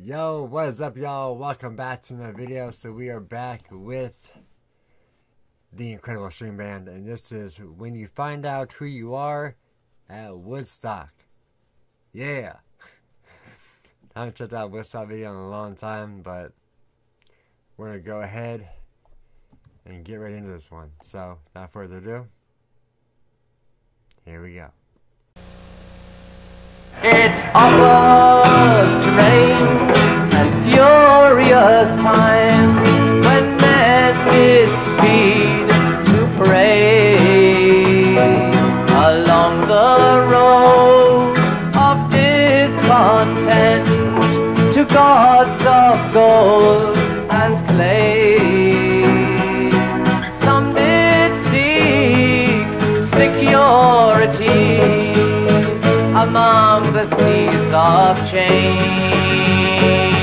Yo, what is up, y'all? Welcome back to another video. So we are back with the incredible stream band, and this is When You Find Out Who You Are at Woodstock. Yeah. I haven't checked out Woodstock video in a long time, but we're gonna go ahead and get right into this one. So, without further ado, here we go. It's a strange and furious time when men with speed to pray along the road of discontent to gods of gold and clay. Some did seek security among the seas of change.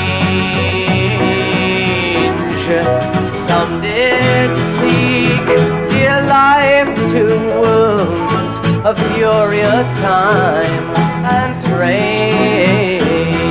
Some did seek dear life to wound a furious time and strange.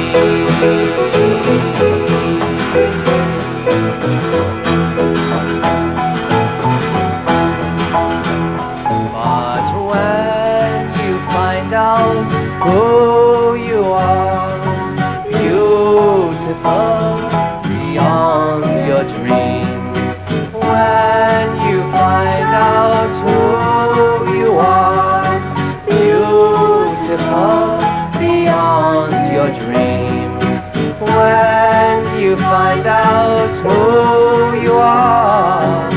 But when you find out who you are, beautiful beyond your dreams. When you find out who you are, beautiful beyond your dreams. When you find out who you are,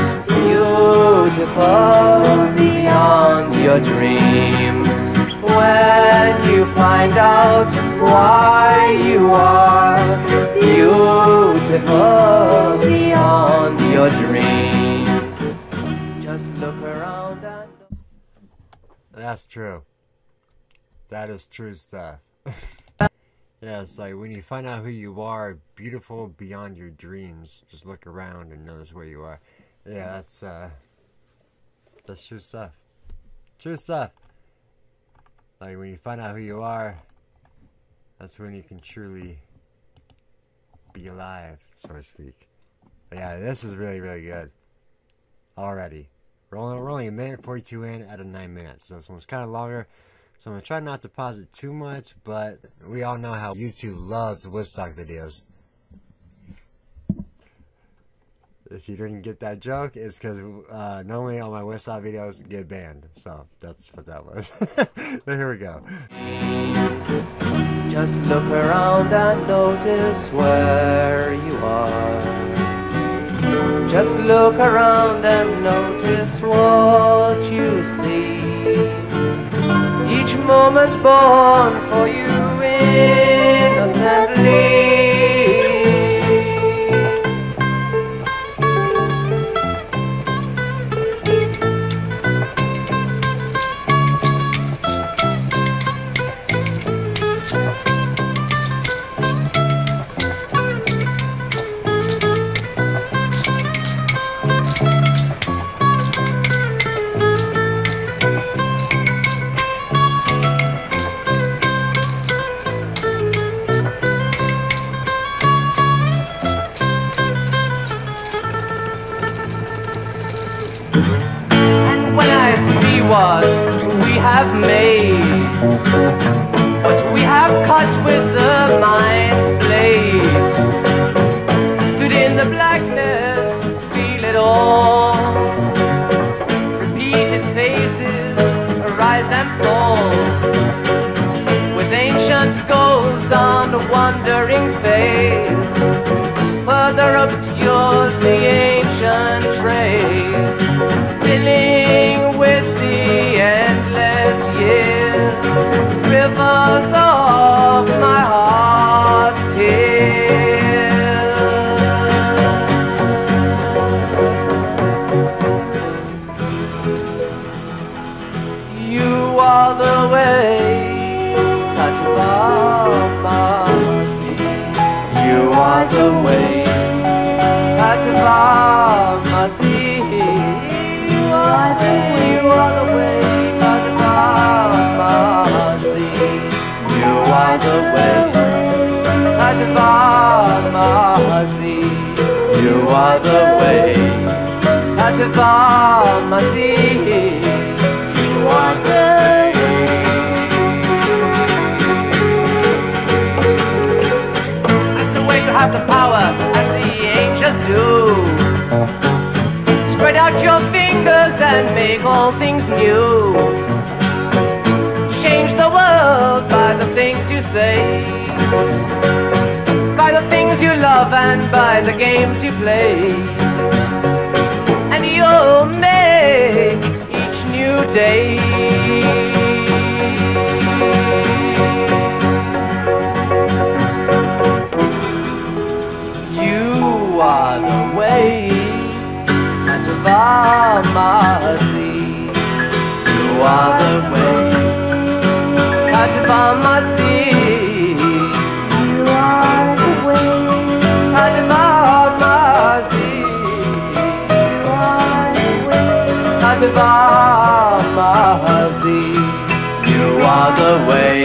beautiful beyond your dreams. When you find out why you are beautiful beyond your dreams. Just look around and... That's true. That is true stuff. Yeah, it's like when you find out who you are, beautiful beyond your dreams. Just look around and notice where you are. Yeah, that's true stuff. True stuff. Like when you find out who you are, that's when you can truly be alive, so to speak. But yeah, this is really, really good. Already. We're only a minute 42 in out of 9 minutes. So this one's kind of longer. So I'm going to try not to pause it too much, but we all know how YouTube loves Woodstock videos. If you didn't get that joke, it's because normally all my Woodstock videos get banned. So that's what that was. But here we go. Just look around and notice where you are. Just look around and notice what you see. Each moment born for you innocently. And when I see what we have made, what we have cut with the mind's blade, stood in the blackness, feel it all. Repeated faces rise and fall, with ancient goals on wandering faith. Further obscures the ancient trail, filling with the endless years, rivers of my heart's tears. You are the way, touch above my sea. You are the way, touch above my sea. You are the way, touch above my sea. You are the way, Tativamasi, you are the way. Tativamasi, you are the way. That's the way you have the power, as the angels do. Spread out your fingers and make all things new. Change the world by the things you say, by the things you love and by the games you play. And you'll make each new day. You are the way. Tativamasi, you are the way. Tativamasi, you are the way. Tativamasi, you are the way. Tativamasi, you are the way.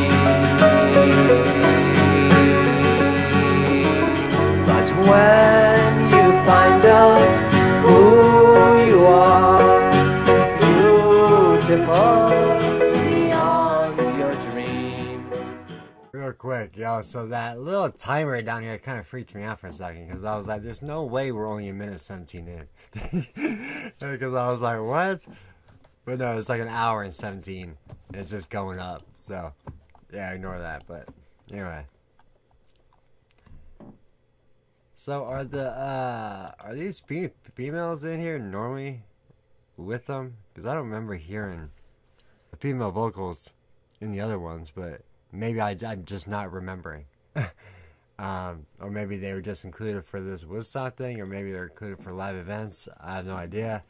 But when you find out who you are, beautiful beyond your dreams. Real quick, yo, so that little timer down here kind of freaked me out for a second, because I was like, there's no way we're only a minute 17 in. Because I was like, what? But no, it's like an hour and 17, and it's just going up, so, yeah, ignore that, but, anyway. So are these females in here normally with them? Because I don't remember hearing the female vocals in the other ones, but maybe I'm just not remembering. Or maybe they were just included for this Woodstock thing, or maybe they're included for live events. I have no idea.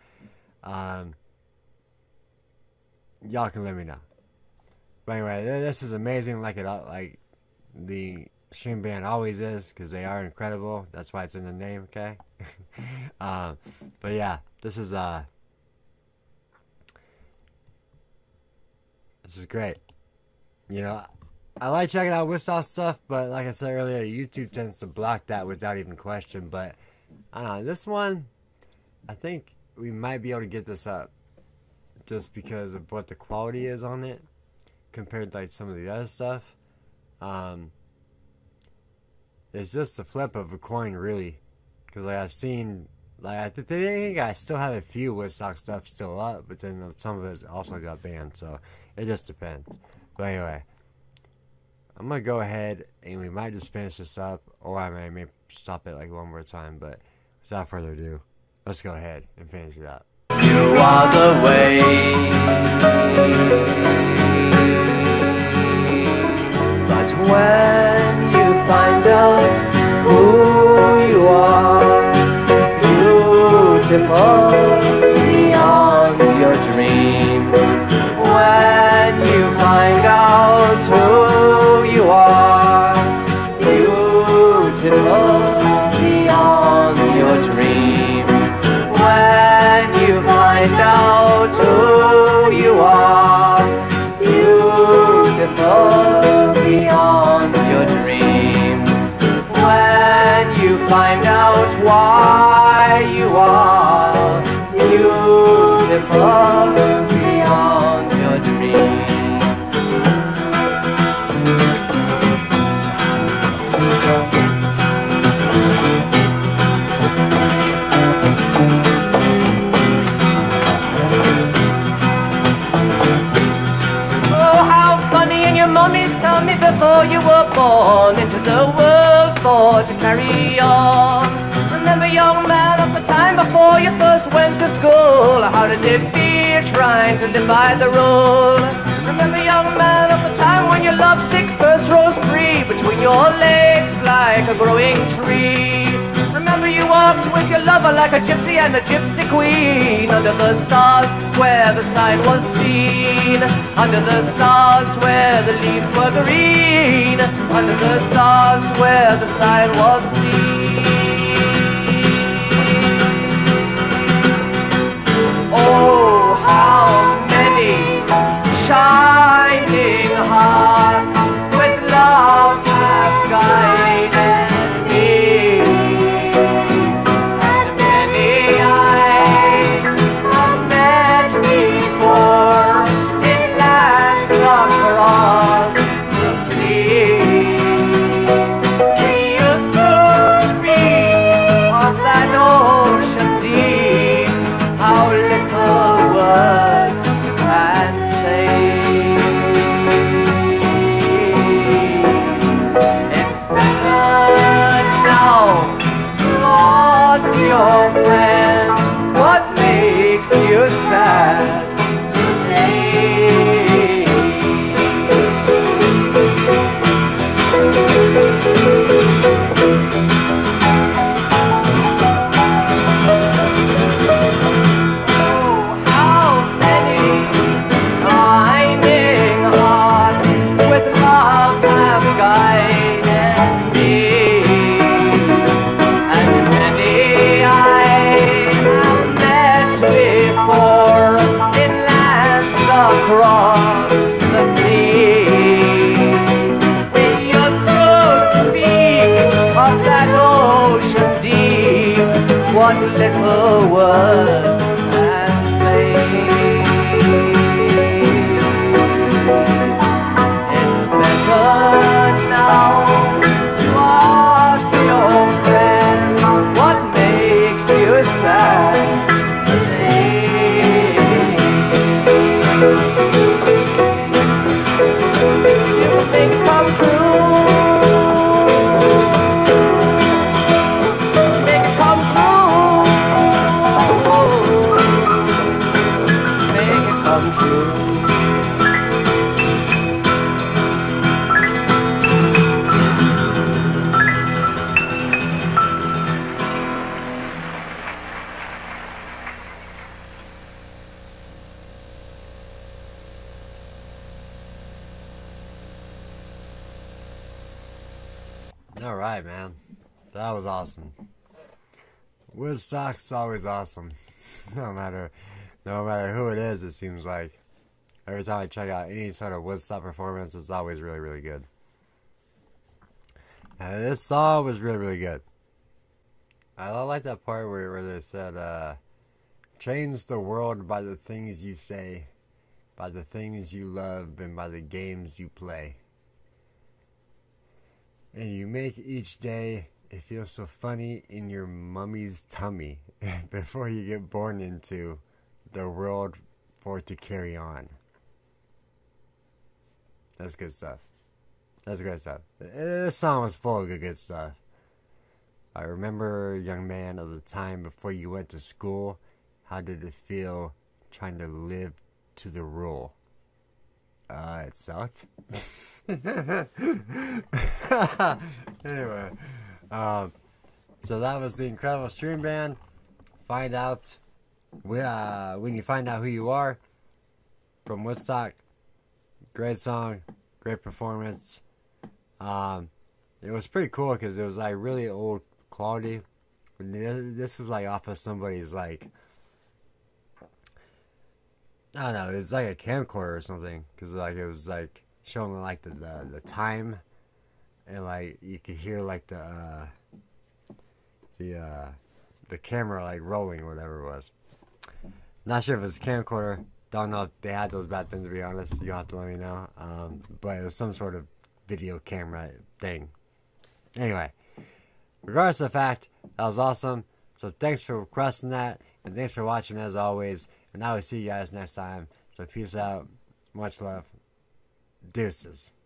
Y'all can let me know. But anyway, this is amazing, like the stream band always is, because they are incredible. That's why it's in the name, okay? But yeah, this is great. You know, I like checking out Woodstock stuff, but like I said earlier, YouTube tends to block that without even question. But this one, I think we might be able to get this up, just because of what the quality is on it compared to like some of the other stuff. It's just a flip of a coin, really, because like I've seen, like I think I still have a few Woodstock stuff still up, but then some of it also got banned, so it just depends. But anyway, I'm gonna go ahead and we might just finish this up, or I may stop it like one more time. But without further ado, let's go ahead and finish it up. You are the way. But when you find out who you are, beautiful beyond your dreams. When you find out who you are, beautiful beyond your dreams. When you find out who you are, beautiful beyond your dreams. When you find out why you are beautiful beyond your dreams. Before you were born into the world for to carry on. Remember, young man, of the time before you first went to school, how did it feel trying to live by the rule? Remember, young man, of the time when your love stick first rose free between your legs like a growing tree. Remember, you walked with your lover like a gypsy and a gypsy queen under the stars where the sign was seen. Under the stars where the leaves were green. Under the stars where the sign was seen. Oh, how many shining hearts with love have guided what little words can say. It's better now to ask your friend what makes you sad today. You make it come true. Make it come true. Make it come true. Alright, man. That was awesome. Woodstock's always awesome. no matter who it is, it seems like. Every time I check out any sort of Woodstock performance, it's always really, really good. And this song was really, really good. I like that part where they said, change the world by the things you say, by the things you love, and by the games you play. And you make each day it feels so funny in your mummy's tummy before you get born into the world for it to carry on. That's good stuff. That's great stuff. This song was full of good stuff. I remember, young man, of the time before you went to school, how did it feel trying to live to the rule? It sucked. Anyway, so that was the Incredible Stream Band. Find out when you find out who you are from Woodstock. Great song, great performance. It was pretty cool because it was like really old quality. This was like off of somebody's like, I don't know, it was like a camcorder or something, because like it was like showing like the time, and like you could hear like the camera like rolling or whatever it was. Not sure if it's a camcorder. Don't know if they had those back then, to be honest. You'll have to let me know. But it was some sort of video camera thing. Anyway, regardless of the fact, that was awesome. So thanks for requesting that, and thanks for watching as always. And I will see you guys next time. So peace out. Much love. Deuces.